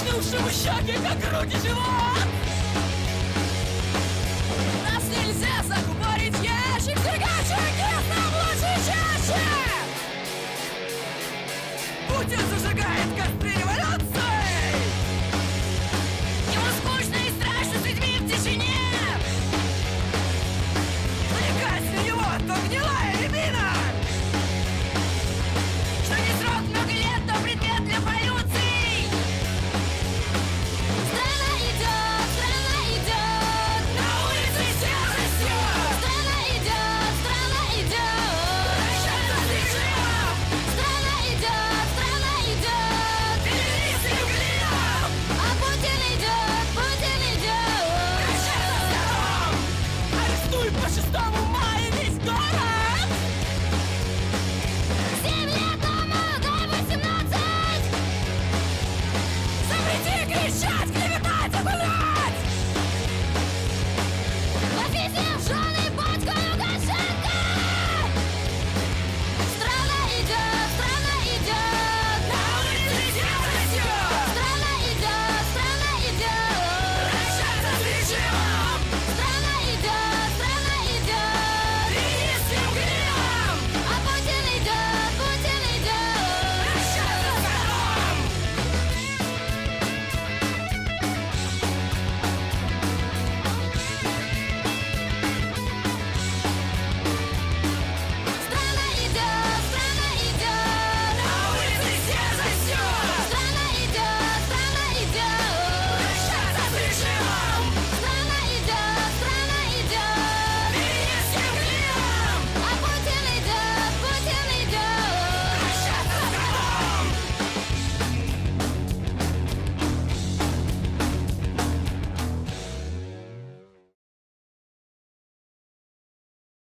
Уши, щеки, как руки, живот. Нас нельзя закупорить ящик, сжигачек, нет, нам лучше чаще. Путин зажигает костры революции. Ему скучно и страшно с людьми в тишине. Влекать на него то гнилая рябина, что не срок много лет, то предмет для полюции. Shots!